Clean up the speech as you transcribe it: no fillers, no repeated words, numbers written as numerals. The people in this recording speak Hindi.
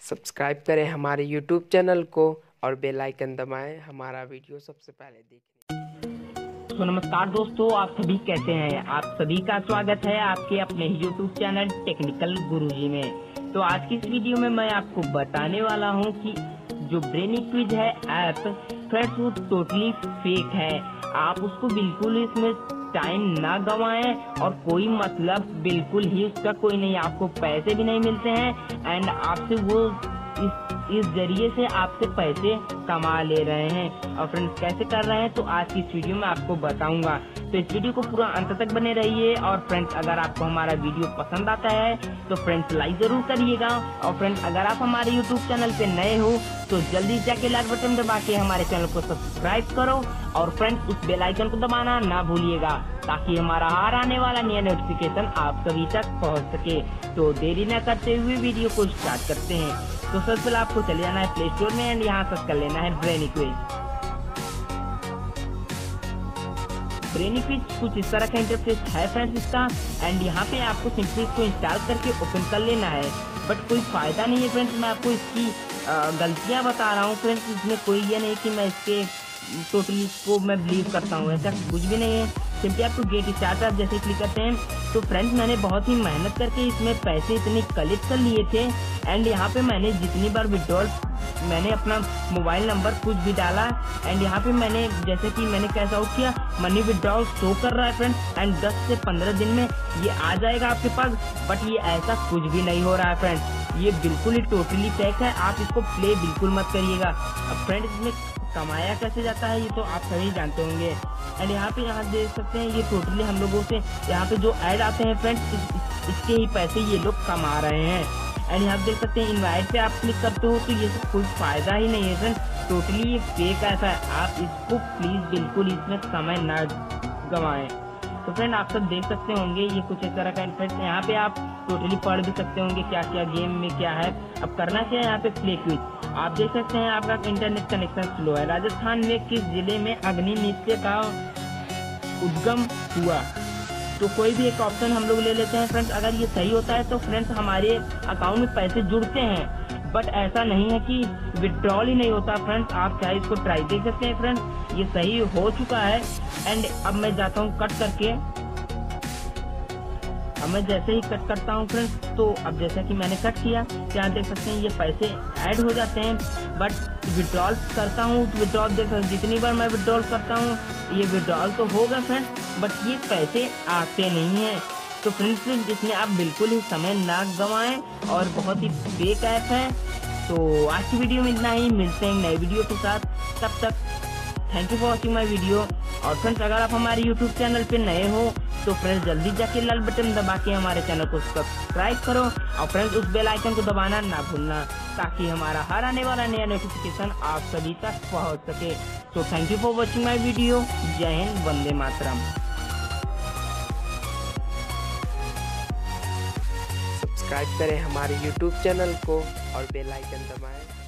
सब्सक्राइब करें हमारे YouTube चैनल को और बेल आइकन दबाएं हमारा वीडियो सबसे पहले देखने। तो नमस्कार दोस्तों, आप सभी कैसे हैं। आप सभी का स्वागत है आपके अपने ही YouTube चैनल टेक्निकल गुरुजी में। तो आज की इस वीडियो में मैं आपको बताने वाला हूं कि जो ब्रेनी क्विज है ऐप फ्रेंड्स वो टोटली फेक है। आप उसको बिल्कुल इसमें टाइम ना गवाएं और कोई मतलब बिल्कुल ही उसका कोई नहीं, आपको पैसे भी नहीं मिलते हैं एंड आपसे वो इस जरिए से आपसे पैसे कमा ले रहे हैं। और फ्रेंड्स कैसे कर रहे हैं तो आज की इस वीडियो में आपको बताऊंगा। तो इस वीडियो को पूरा अंत तक बने रहिए। और फ्रेंड्स अगर आपको हमारा वीडियो पसंद आता है तो फ्रेंड्स लाइक जरूर करिएगा। और फ्रेंड्स अगर आप हमारे यूट्यूब चैनल पे नए हो तो जल्दी जाके लाइक बटन दबा के हमारे चैनल को सब्सक्राइब करो और फ्रेंड्स उस बेल आइकन को दबाना ना भूलिएगा ताकि हमारा हर आने वाला नया नोटिफिकेशन आप सभी तक पहुंच सके। तो देरी न करते हुए वीडियो को स्टार्ट करते हैं। तो सबसे पहले आपको चले जाना है प्ले स्टोर में एंड यहाँ सर्च कर लेना है ब्रेनी क्विज। ब्रेनी क्विज कुछ इस तरह का इंटरफेस है फ्रेंड्स इसका एंड यहाँ पे आपको सिंपली इसको इंस्टॉल करके ओपन कर लेना है। बट कोई फायदा नहीं है फ्रेंड्स, मैं आपको इसकी गलतियाँ बता रहा हूँ फ्रेंड्स। इसमें कोई ये नहीं कि मैं इसके टोटली को मैं बिलीव करता हूँ, ऐसा कुछ भी नहीं है। सिंपली आपको गेट स्टार्ट आप जैसे क्लिक करते हैं तो फ्रेंड्स मैंने बहुत ही मेहनत करके इसमें पैसे इतने कलेक्ट कर लिए थे एंड यहाँ पे मैंने जितनी बार विड्रॉल मैंने अपना मोबाइल नंबर कुछ भी डाला एंड यहाँ पे मैंने जैसे कि मैंने कैश आउट किया मनी विड्रॉल शो कर रहा है फ्रेंड्स एंड 10 से 15 दिन में ये आ जाएगा आपके पास। बट ये ऐसा कुछ भी नहीं हो रहा है फ्रेंड्स, ये बिल्कुल ही टोटली फेक है। आप इसको प्ले बिल्कुल मत करिएगा। अब फ्रेंड्स इसमें कमाया कैसे जाता है ये तो आप सभी जानते होंगे एंड यहाँ पे यहाँ देख सकते हैं ये टोटली हम लोगों से यहाँ पे जो ऐड आते हैं फ्रेंड्स इसके ही पैसे ये लोग कमा रहे हैं। एंड यहाँ देख सकते हैं इनवाइट पे आप क्लिक करते हो तो ये कोई फायदा ही नहीं है फ्रेंड्स, टोटली ये फेक ऐसा है। आप इसको प्लीज बिल्कुल इसमें समय ना गवाएं। तो फ्रेंड आप सब देख सकते होंगे ये कुछ इस तरह का फ्रेंड्स, यहाँ पे आप टोटली पढ़ भी सकते होंगे क्या क्या गेम में क्या है। अब करना क्या है, यहाँ पे प्ले क्विज आप देख सकते हैं आपका इंटरनेट कनेक्शन स्लो है। राजस्थान में किस जिले में अग्नि नृत्य का उद्गम हुआ, तो कोई भी एक ऑप्शन हम लोग ले लेते हैं फ्रेंड्स। अगर ये सही होता है तो फ्रेंड्स हमारे अकाउंट में पैसे जुड़ते हैं, बट ऐसा नहीं है कि विड्रॉल ही नहीं होता फ्रेंड्स। आप चाहे इसको ट्राई देख सकते हैं फ्रेंड्स, ये सही हो चुका है। एंड अब मैं जाता हूँ कट करके, अब मैं जैसे ही कट करता हूँ फ्रेंड्स तो अब जैसा कि मैंने कट किया तो यहाँ देख सकते हैं ये पैसे ऐड हो जाते हैं। बट विड्रॉल करता हूँ तो विड्रॉल देख सकते जितनी बार मैं विड्रॉल करता हूँ ये विड्रॉल तो होगा फ्रेंड्स बट ये पैसे आते नहीं है। तो फ्रेंड्स जिसमें आप बिल्कुल ही समय ना गंवाएं और बहुत ही फेक ऐप है। तो आज की वीडियो में इतना ही, मिलते हैं नए वीडियो के साथ, तब तक thank you for watching my video. और फ्रेंड्स अगर आप हमारे यूट्यूब चैनल पे नए हो तो फ्रेंड्स जल्दी जाके लाल बटन दबा के हमारे चैनल को सब्सक्राइब करो और फ्रेंड्स उस बेल आइकन को दबाना ना भूलना ताकि हमारा हर आने वाला नया नोटिफिकेशन आप सभी तक पहुंच सके। तो thank you for watching my video. Jai Hind, Vande Mataram. Subscribe करें हमारे YouTube चैनल को और बेल आइकन दबाएं।